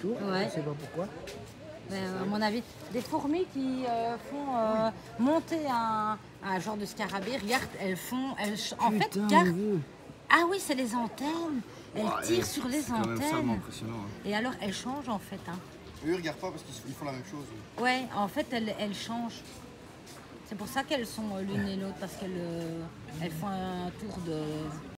Ouais. Je sais pas pourquoi. À mon avis, des fourmis qui font monter un genre de scarabée. Regarde, en fait, Putain, regarde. mon vieux. Ah oui, c'est les antennes. Elles tirent sur les C'est quand même salement antennes. impressionnant. Hein. Et alors, elles changent en fait. Hein. Eux, ils regardent pas parce qu'ils font la même chose. Ouais, en fait, elles changent. C'est pour ça qu'elles sont l'une et l'autre, parce elles font un tour de...